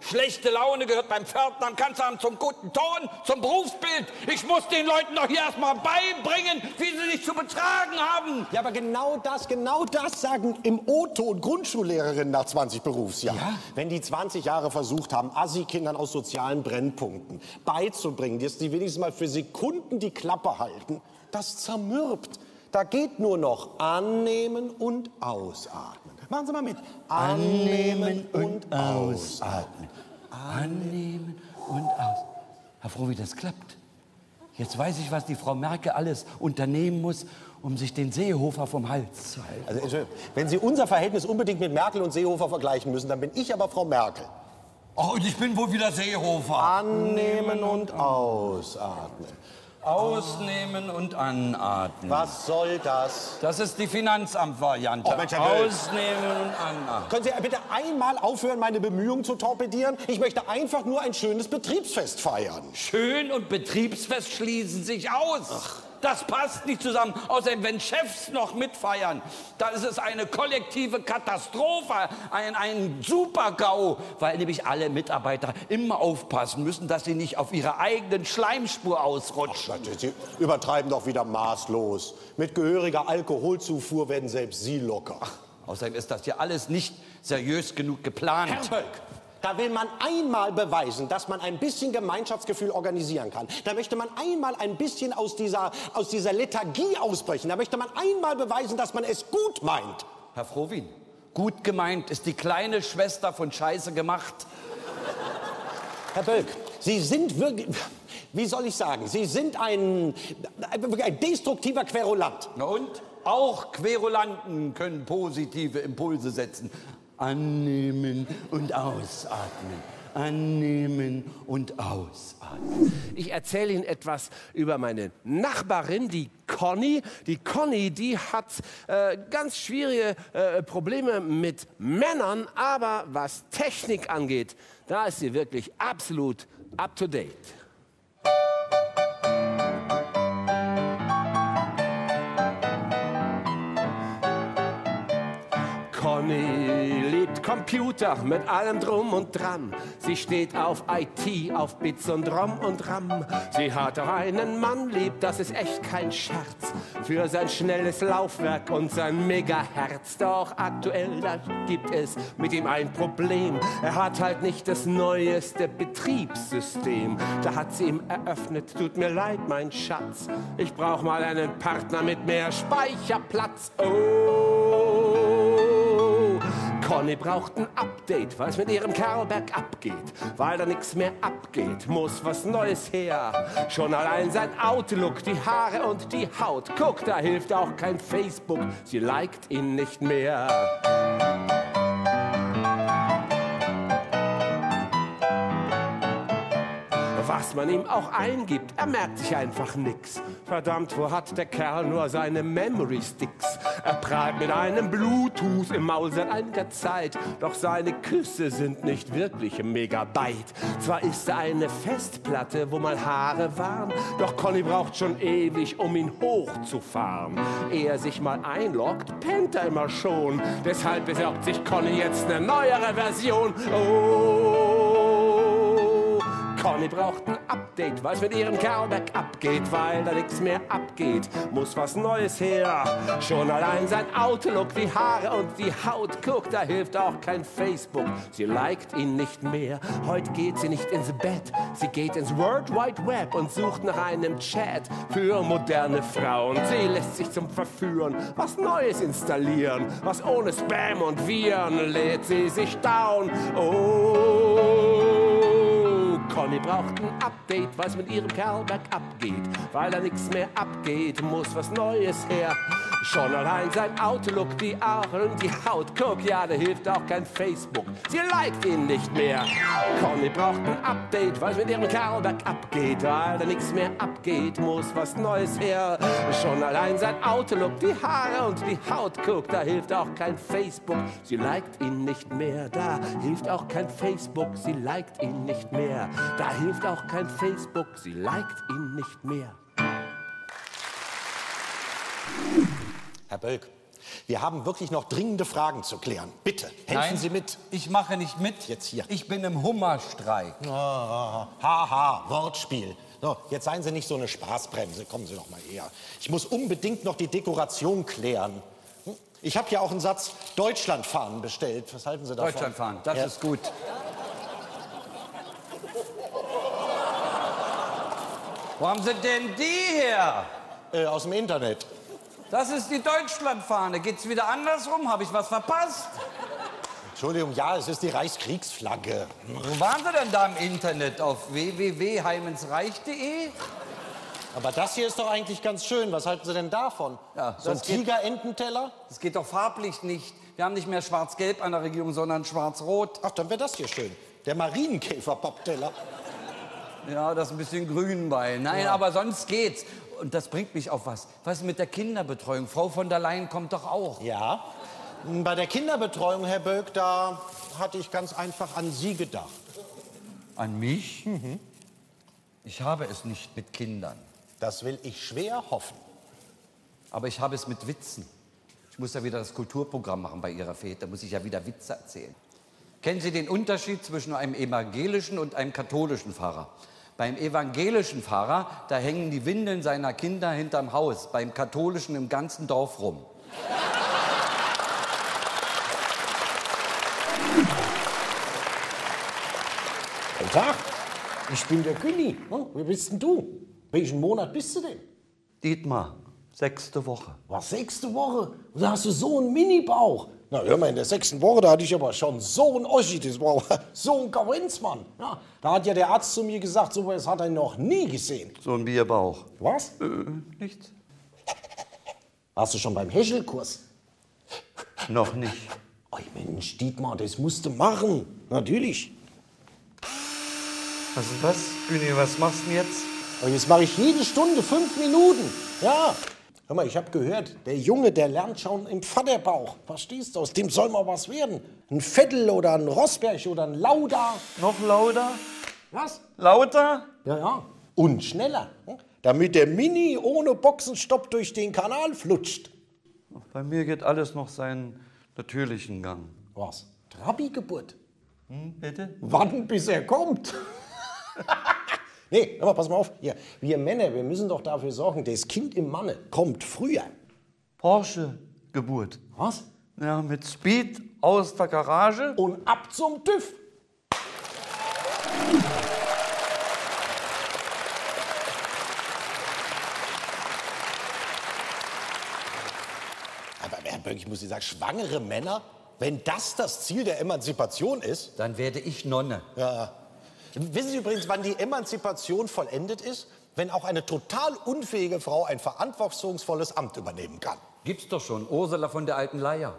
Schlechte Laune gehört beim Pförtner, Kanzleramt zum guten Ton, zum Berufsbild. Ich muss den Leuten doch hier erstmal beibringen, wie sie sich zu betragen haben. Ja, aber genau das, genau das sagen im O-Ton Grundschullehrerinnen nach zwanzig Berufsjahren. Ja? Wenn die zwanzig Jahre versucht haben, Assi-Kindern aus sozialen Brennpunkten beizubringen, dass die wenigstens mal für Sekunden die Klappe halten, das zermürbt. Da geht nur noch annehmen und ausatmen. Machen Sie mal mit. Annehmen und ausatmen. Annehmen und aus. Herr Froh, wie das klappt. Jetzt weiß ich, was die Frau Merkel alles unternehmen muss, um sich den Seehofer vom Hals zu halten. Also, wenn Sie unser Verhältnis unbedingt mit Merkel und Seehofer vergleichen müssen, dann bin ich aber Frau Merkel. Ach, und ich bin wohl wieder Seehofer. Annehmen und ausatmen. Ausnehmen und anatmen. Was soll das? Das ist die Finanzamtvariante. Oh, Mensch, Herr Böll. Ausnehmen und anatmen. Können Sie bitte einmal aufhören, meine Bemühungen zu torpedieren? Ich möchte einfach nur ein schönes Betriebsfest feiern. Schön und Betriebsfest schließen sich aus. Ach. Das passt nicht zusammen. Außerdem, wenn Chefs noch mitfeiern, dann ist es eine kollektive Katastrophe, ein, ein Super-GAU, weil nämlich alle Mitarbeiter immer aufpassen müssen, dass sie nicht auf ihrer eigenen Schleimspur ausrutschen. Ach, Sie übertreiben doch wieder maßlos. Mit gehöriger Alkoholzufuhr werden selbst Sie locker. Ach, außerdem ist das ja alles nicht seriös genug geplant. Herr Bölk, da will man einmal beweisen, dass man ein bisschen Gemeinschaftsgefühl organisieren kann. Da möchte man einmal ein bisschen aus dieser, aus dieser Lethargie ausbrechen. Da möchte man einmal beweisen, dass man es gut meint. Herr Frohwin, gut gemeint ist die kleine Schwester von Scheiße gemacht. Herr Bölk, Sie sind wirklich, wie soll ich sagen, Sie sind ein, ein destruktiver Querulant. Na und? Auch Querulanten können positive Impulse setzen. Annehmen und ausatmen. Annehmen und ausatmen. Ich erzähle Ihnen etwas über meine Nachbarin, die Conny. Die Conny, die hat äh, ganz schwierige äh, Probleme mit Männern, aber was Technik angeht, da ist sie wirklich absolut up to date. Conny liebt Computer mit allem Drum und Dran. Sie steht auf I T, auf Bits und Rom und Ram. Sie hat auch einen Mann lieb, das ist echt kein Scherz. Für sein schnelles Laufwerk und sein Megaherz. Doch aktuell, da gibt es mit ihm ein Problem. Er hat halt nicht das neueste Betriebssystem. Da hat sie ihm eröffnet, tut mir leid, mein Schatz. Ich brauch mal einen Partner mit mehr Speicherplatz. Oh! Conny braucht ein Update, weil's mit ihrem Kerl bergab geht. Weil da nix mehr abgeht, muss was Neues her. Schon allein sein Outlook, die Haare und die Haut. Guck, da hilft auch kein Facebook, sie liked ihn nicht mehr. Was man ihm auch eingibt, er merkt sich einfach nix. Verdammt, wo hat der Kerl nur seine Memory Sticks? Er prahlt mit einem Bluetooth im Maul seit einiger Zeit, doch seine Küsse sind nicht wirklich ein Megabyte. Zwar ist er eine Festplatte, wo mal Haare waren, doch Conny braucht schon ewig, um ihn hochzufahren. Ehe er sich mal einloggt, pennt er immer schon. Deshalb besorgt sich Conny jetzt eine neuere Version. Oh! Conny braucht ein Update, weil's mit ihrem Kerl bergab geht, weil da nix mehr abgeht, muss was Neues her. Schon allein sein Outlook, die Haare und die Haut, guck, da hilft auch kein Facebook. Sie liked ihn nicht mehr, heute geht sie nicht ins Bett, sie geht ins World Wide Web und sucht nach einem Chat für moderne Frauen. Sie lässt sich zum Verführen was Neues installieren, was ohne Spam und Viren lädt sie sich down. Oh! Conny braucht ein Update, weil's mit ihrem Kerl bergab geht. Weil da nix mehr abgeht, muss was Neues her. Schon allein sein Outlook, die Haare und die Haut. Guck, ja, da hilft auch kein Facebook. Sie liked ihn nicht mehr. Conny braucht ein Update, weil's mit ihrem Kerl bergab geht. Weil da nix mehr abgeht, muss was Neues her. Schon allein sein Outlook, die Haare und die Haut. Guck, da hilft auch kein Facebook. Sie liked ihn nicht mehr. Da hilft auch kein Facebook. Sie liked ihn nicht mehr. Da hilft auch kein Facebook, sie liked ihn nicht mehr. Herr Bölk, Wir haben wirklich noch dringende Fragen zu klären. Bitte, helfen Nein, Sie mit. Ich mache nicht mit. Jetzt hier. Ich bin im Hummerstreik. Ah, haha, Wortspiel. So, jetzt seien Sie nicht so eine Spaßbremse. Kommen Sie doch mal her. Ich muss unbedingt noch die Dekoration klären. Hm? Ich habe ja auch einen Satz Deutschlandfahnen bestellt. Was halten Sie davon? Deutschlandfahnen, das Ja. ist gut. Wo haben Sie denn die her? Äh, aus dem Internet. Das ist die Deutschlandfahne. Geht's wieder andersrum? Habe ich was verpasst? Entschuldigung, ja, es ist die Reichskriegsflagge. Wo waren Sie denn da im Internet? Auf w w w punkt heimensreich punkt de? Aber das hier ist doch eigentlich ganz schön. Was halten Sie denn davon? Ja, so ein das geht- Tigerententeller? Das geht doch farblich nicht. Wir haben nicht mehr schwarz-gelb an der Regierung, sondern schwarz-rot. Ach, dann wäre das hier schön. Der Marienkäfer-Pappteller. Ja, da ist ein bisschen Grün bei. Nein, aber sonst geht's. Und das bringt mich auf was. Was ist mit der Kinderbetreuung? Frau von der Leyen kommt doch auch. Ja. Bei der Kinderbetreuung, Herr Böck, da hatte ich ganz einfach an Sie gedacht. An mich? Mhm. Ich habe es nicht mit Kindern. Das will ich schwer hoffen. Aber ich habe es mit Witzen. Ich muss ja wieder das Kulturprogramm machen bei Ihrer Fete. Da muss ich ja wieder Witze erzählen. Kennen Sie den Unterschied zwischen einem evangelischen und einem katholischen Pfarrer? Beim evangelischen Pfarrer, da hängen die Windeln seiner Kinder hinterm Haus. Beim katholischen im ganzen Dorf rum. Guten Tag, ich bin der Günni. Hm? Wer bist denn du? Welchen Monat bist du denn? Dietmar, sechste Woche. Was, sechste Woche? Und da hast du so einen Mini-Bauch. Na, hör mal, in der sechsten Woche, da hatte ich aber schon so einen Oschi, das war so ein Kavenzmann. Ja, da hat ja der Arzt zu mir gesagt, so was hat er noch nie gesehen. So ein Bierbauch. Was? Äh, nichts. Warst du schon beim Häschelkurs? Noch nicht. Ey, Mensch, Dietmar, das musst du machen. Natürlich. Was ist das? Günni, was machst du denn jetzt? Aber jetzt mache ich jede Stunde fünf Minuten. Ja. Hör mal, ich habe gehört, der Junge, der lernt schon im Vaterbauch. Verstehst du? Aus dem soll mal was werden. Ein Vettel oder ein Rosberg oder ein Lauda. Noch lauter? Was? Lauter? Ja, ja. Und schneller. hm? Damit der Mini ohne Boxenstopp durch den Kanal flutscht. Bei mir geht alles noch seinen natürlichen Gang. Was? Trabi-Geburt? Hm, bitte? Wann, bis er kommt? Nee, aber pass mal auf. Hier, wir Männer, wir müssen doch dafür sorgen, das Kind im Manne kommt früher. Porsche-Geburt. Was? Ja, mit Speed aus der Garage. Und ab zum TÜV. Aber Herr Böck, ich muss Ihnen sagen, schwangere Männer, wenn das das Ziel der Emanzipation ist. Dann werde ich Nonne. Ja. Wissen Sie übrigens, wann die Emanzipation vollendet ist? Wenn auch eine total unfähige Frau ein verantwortungsvolles Amt übernehmen kann. Gibt's doch schon. Ursula von der alten Leier.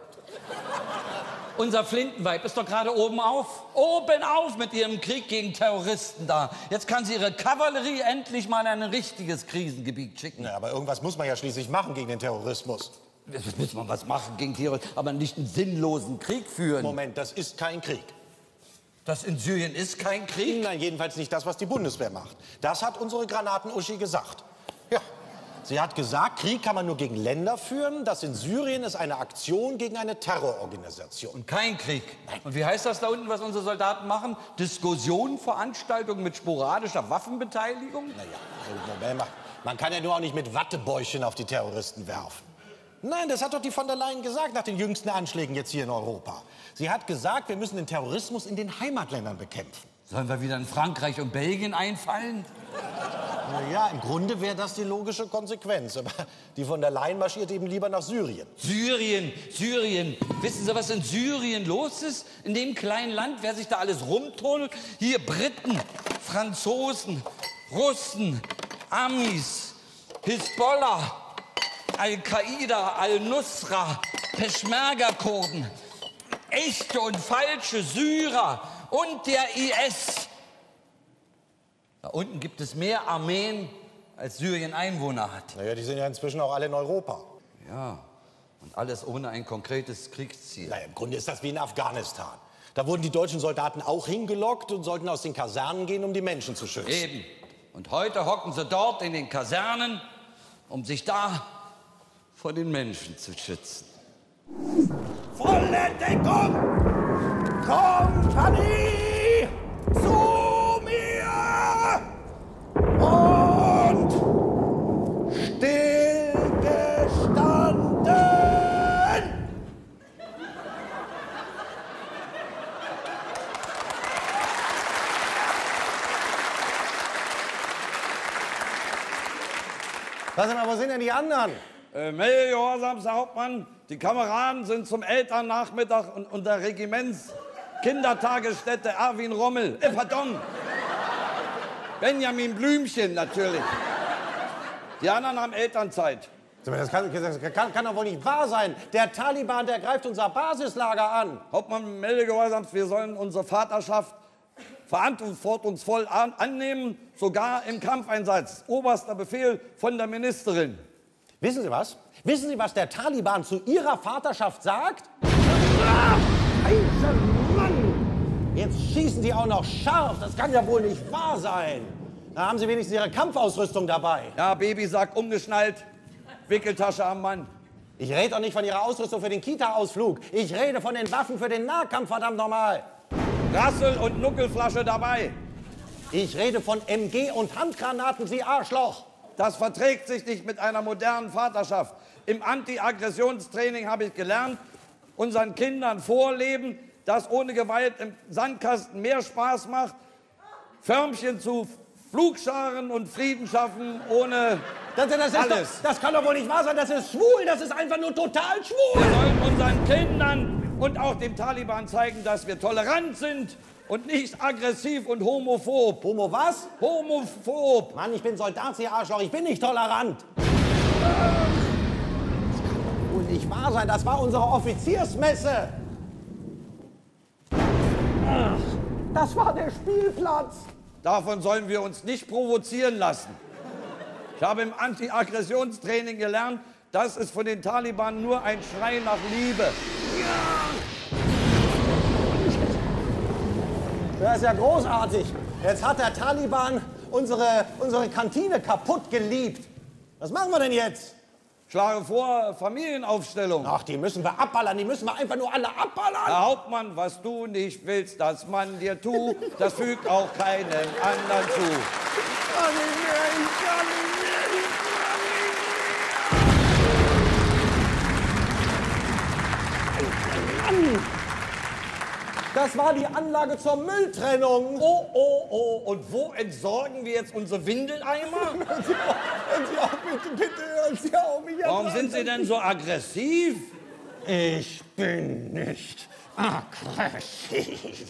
Unser Flintenweib ist doch gerade oben auf. Oben auf mit ihrem Krieg gegen Terroristen da. Jetzt kann sie ihre Kavallerie endlich mal in ein richtiges Krisengebiet schicken. Ja, aber irgendwas muss man ja schließlich machen gegen den Terrorismus. Jetzt muss man was machen gegen Terroristen, aber nicht einen sinnlosen Krieg führen. Moment, das ist kein Krieg. Das in Syrien ist kein Krieg? Nein, jedenfalls nicht das, was die Bundeswehr macht. Das hat unsere Granaten-Uschi gesagt. Ja, sie hat gesagt, Krieg kann man nur gegen Länder führen. Das in Syrien ist eine Aktion gegen eine Terrororganisation. Und kein Krieg. Und wie heißt das da unten, was unsere Soldaten machen? Diskussionen, Veranstaltungen mit sporadischer Waffenbeteiligung? Naja, also, Moment mal. Man kann ja nur auch nicht mit Wattebäuschen auf die Terroristen werfen. Nein, das hat doch die von der Leyen gesagt nach den jüngsten Anschlägen jetzt hier in Europa. Sie hat gesagt, wir müssen den Terrorismus in den Heimatländern bekämpfen. Sollen wir wieder in Frankreich und Belgien einfallen? Na ja, im Grunde wäre das die logische Konsequenz. Aber die von der Leyen marschiert eben lieber nach Syrien. Syrien, Syrien. Wissen Sie, was in Syrien los ist? In dem kleinen Land, wer sich da alles rumtunnelt? Hier Briten, Franzosen, Russen, Amis, Hisbollah, Al-Qaida, Al-Nusra, Peschmerga-Kurden, echte und falsche Syrer und der I S. Da unten gibt es mehr Armeen, als Syrien Einwohner hat. Naja, die sind ja inzwischen auch alle in Europa. Ja, und alles ohne ein konkretes Kriegsziel. Naja, im Grunde ist das wie in Afghanistan. Da wurden die deutschen Soldaten auch hingelockt und sollten aus den Kasernen gehen, um die Menschen zu schützen. Eben. Und heute hocken sie dort in den Kasernen, um sich da vor den Menschen zu schützen. Volle Deckung! Kompanie! Zu mir! Und stillgestanden! Sag mal, wo sind denn die anderen? Äh, Melde Gehorsams, Herr Hauptmann. Die Kameraden sind zum Elternnachmittag und, und der Regiments-Kindertagesstätte Erwin Rommel. Äh, pardon. Benjamin Blümchen natürlich. Die anderen haben Elternzeit. Das kann, das kann, kann doch wohl nicht wahr sein. Der Taliban, der greift unser Basislager an. Hauptmann, Melde Gehorsams, wir sollen unsere Vaterschaft verantwortungsvoll an, annehmen, sogar im Kampfeinsatz. Oberster Befehl von der Ministerin. Wissen Sie was? Wissen Sie, was der Taliban zu Ihrer Vaterschaft sagt? Ah, heißer Mann! Jetzt schießen Sie auch noch scharf. Das kann ja wohl nicht wahr sein. Da haben Sie wenigstens Ihre Kampfausrüstung dabei. Ja, Babysack umgeschnallt, Wickeltasche am Mann. Ich rede doch nicht von Ihrer Ausrüstung für den Kita-Ausflug. Ich rede von den Waffen für den Nahkampf, verdammt nochmal. Rassel und Nuckelflasche dabei. Ich rede von M G und Handgranaten, Sie Arschloch. Das verträgt sich nicht mit einer modernen Vaterschaft. Im Anti-Aggressionstraining habe ich gelernt, unseren Kindern vorleben, dass ohne Gewalt im Sandkasten mehr Spaß macht, Förmchen zu Flugscharen und Frieden schaffen ohne das, das ist alles. Doch, das kann doch wohl nicht wahr sein, das ist schwul, das ist einfach nur total schwul. Wir sollen unseren Kindern und auch dem Taliban zeigen, dass wir tolerant sind und nicht aggressiv und homophob. Homo was? Homophob. Mann, ich bin Soldat, Sie Arschloch, ich bin nicht tolerant. Das kann wohl nicht wahr sein, das war unsere Offiziersmesse. Ach, das war der Spielplatz. Davon sollen wir uns nicht provozieren lassen. Ich habe im Anti-Aggressionstraining gelernt, das ist von den Taliban nur ein Schrei nach Liebe. Das ist ja großartig. Jetzt hat der Taliban unsere, unsere Kantine kaputt geliebt. Was machen wir denn jetzt? Schlage vor, Familienaufstellung. Ach, die müssen wir abballern, die müssen wir einfach nur alle abballern. Herr Hauptmann, was du nicht willst, dass man dir tut, das fügt auch keinem anderen zu. Ich kann nicht mehr, ich kann nicht mehr, ich kann nicht mehr. Mann! Das war die Anlage zur Mülltrennung. Oh, oh, oh. Und wo entsorgen wir jetzt unsere Windeleimer? Hören Sie auf, hören Sie auf, bitte, bitte, hören Sie auf. Ich Warum sind Sie denn so aggressiv? Ich bin nicht aggressiv.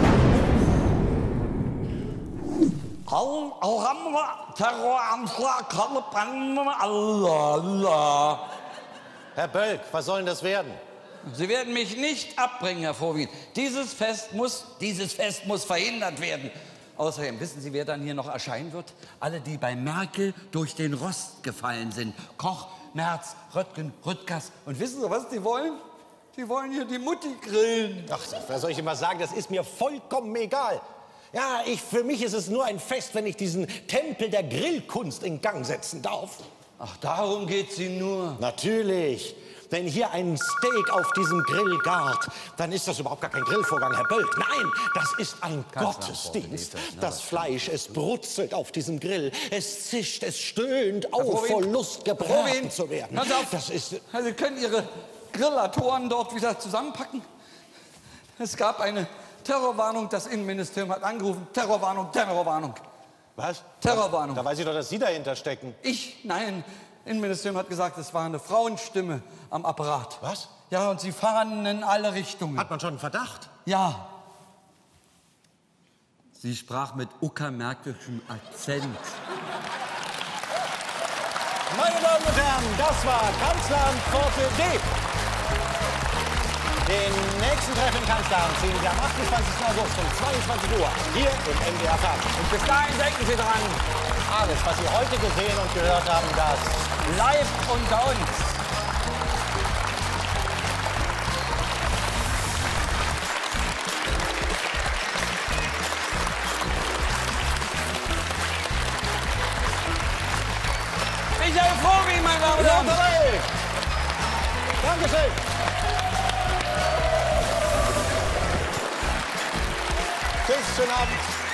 Herr Bölk, was soll denn das werden? Sie werden mich nicht abbringen, Herr Vorwied. Dieses Fest muss, dieses Fest muss verhindert werden. Außerdem, wissen Sie, wer dann hier noch erscheinen wird? Alle, die bei Merkel durch den Rost gefallen sind. Koch, Merz, Röttgen, Rüttgers. Und wissen Sie, was die wollen? Die wollen hier die Mutti grillen. Ach, was soll ich Ihnen mal sagen? Das ist mir vollkommen egal. Ja, ich, für mich ist es nur ein Fest, wenn ich diesen Tempel der Grillkunst in Gang setzen darf. Ach, darum geht's Ihnen nur. Natürlich. Wenn hier ein Steak auf diesem Grill gart, dann ist das überhaupt gar kein Grillvorgang, Herr Bölk. Nein, das ist ein Gottesdienst. Das Fleisch, es brutzelt auf diesem Grill. Es zischt, es stöhnt auf vor Lust, gebraten zu werden. Pass auf. Das ist... Sie können Ihre Grillatoren dort wieder zusammenpacken. Es gab eine Terrorwarnung, das Innenministerium hat angerufen. Terrorwarnung, Terrorwarnung. Was? Terrorwarnung. Da weiß ich doch, dass Sie dahinter stecken. Ich? Nein. Innenministerium hat gesagt, es war eine Frauenstimme am Apparat. Was? Ja, und sie fahren in alle Richtungen. Hat man schon einen Verdacht? Ja. Sie sprach mit uckermärkischem Akzent. Meine Damen und Herren, das war Kanzleramt Pforte D. Den nächsten Treff im Kanzleramt sehen Sie am achtundzwanzigsten August um zweiundzwanzig Uhr hier im M D R Fernsehen. Und bis dahin denken Sie dran, Alles, was Sie heute gesehen und gehört haben, das bleibt unter uns. Michael Vorwied, mein Damen und Herren. Dankeschön. Schönen Abend.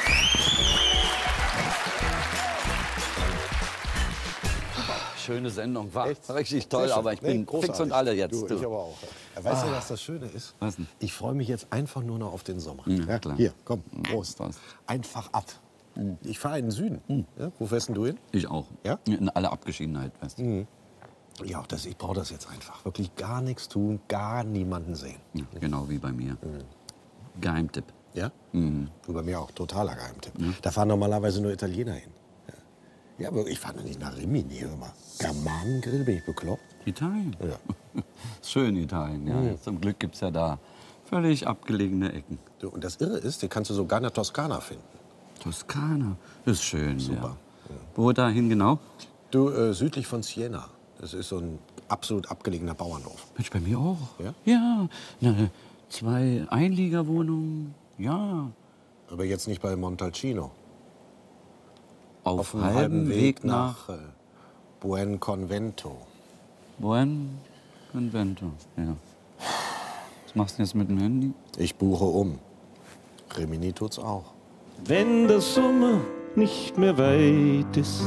Schöne Sendung, war Echt? richtig toll, Sehr schön. aber ich Nee, bin fix großartig. und alle jetzt. Du, Du. ich aber auch. Weißt du, was das Schöne ist? Was denn? Ich freue mich jetzt einfach nur noch auf den Sommer. Ja, klar. Hier, komm, Prost. Prost. Einfach ab. Ich fahre in den Süden. Ja, wo fährst denn du hin? Ich auch. Ja? In aller Abgeschiedenheit, weißt du. Ja, das, ich brauche das jetzt einfach. Wirklich gar nichts tun, gar niemanden sehen. Ja, genau wie bei mir. Geheimtipp. Ja? Du, bei mir auch totaler Geheimtipp. Da fahren normalerweise nur Italiener hin. Ja, aber ich fahre doch nicht nach Rimini, hör mal. Germanengrill, bin ich bekloppt? Italien. Ja. Schön Italien, ja. Zum Glück gibt es ja da völlig abgelegene Ecken. Du, und das Irre ist, den kannst du sogar in der Toskana finden. Toskana, ist schön, Super. ja. Wo dahin genau? Du, äh, südlich von Siena. Das ist so ein absolut abgelegener Bauernhof. Mensch, bei mir auch. Ja? Ja, eine, zwei Einliegerwohnungen, ja. Aber jetzt nicht bei Montalcino. Auf, einem halbem Weg nach äh, Buen Convento. Buen Convento, ja. Was machst du jetzt mit dem Handy? Ich buche um. Rimini tut's auch. Wenn der Sommer nicht mehr weit ist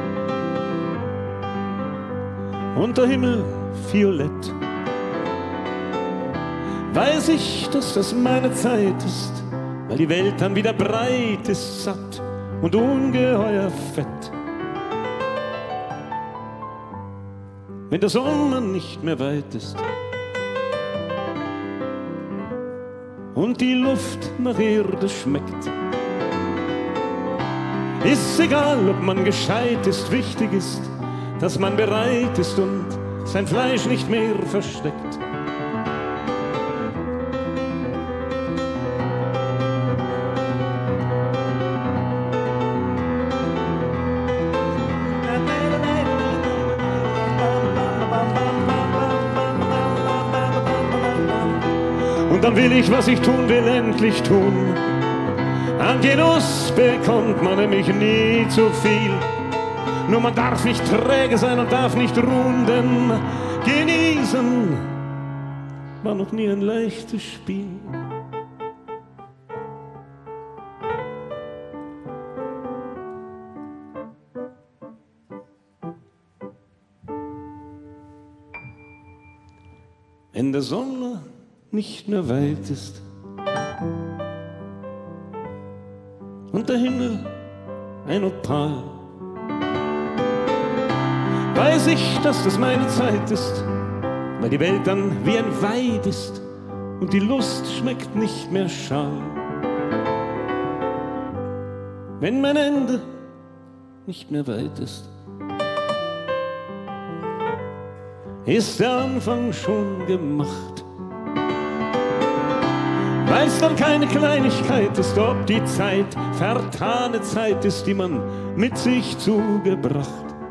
und der Himmel violett, weiß ich, dass das meine Zeit ist, weil die Welt dann wieder breit ist, satt und ungeheuer fett. Wenn der Sommer nicht mehr weit ist und die Luft nach Erde schmeckt, ist egal, ob man gescheit ist, wichtig ist, dass man bereit ist und sein Fleisch nicht mehr versteckt. Und dann will ich, was ich tun will, endlich tun. An Genuss bekommt man nämlich nie zu viel. Nur man darf nicht träge sein und darf nicht ruhen, denn genießen war noch nie ein leichtes Spiel. Wenn der Sommer nicht mehr weit ist und der Himmel ein Opal, weiß ich, dass das meine Zeit ist, weil die Welt dann wie ein Weid ist und die Lust schmeckt nicht mehr schal. Wenn mein Ende nicht mehr weit ist, ist der Anfang schon gemacht. Weil es dann keine Kleinigkeit ist, ob die Zeit vertane Zeit ist, die man mit sich zugebracht.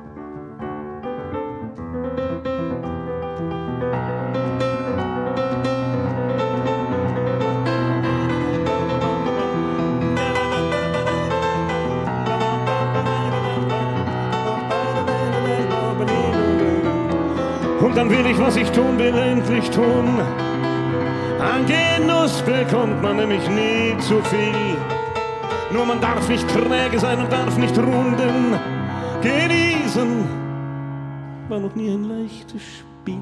Und dann will ich, was ich tun will, endlich tun. An Genuss bekommt man nämlich nie zu viel. Nur man darf nicht träge sein und darf nicht ruhen, denn genießen war noch nie ein leichtes Spiel.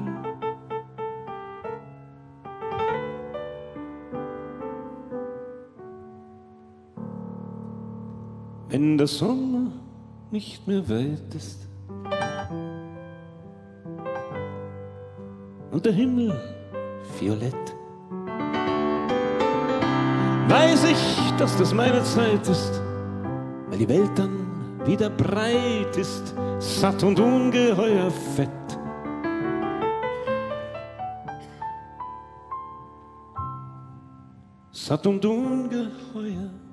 Wenn der Sommer nicht mehr weit ist und der Himmel violett, weiß ich, dass das meine Zeit ist, weil die Welt dann wieder breit ist, satt und ungeheuer fett. Satt und ungeheuer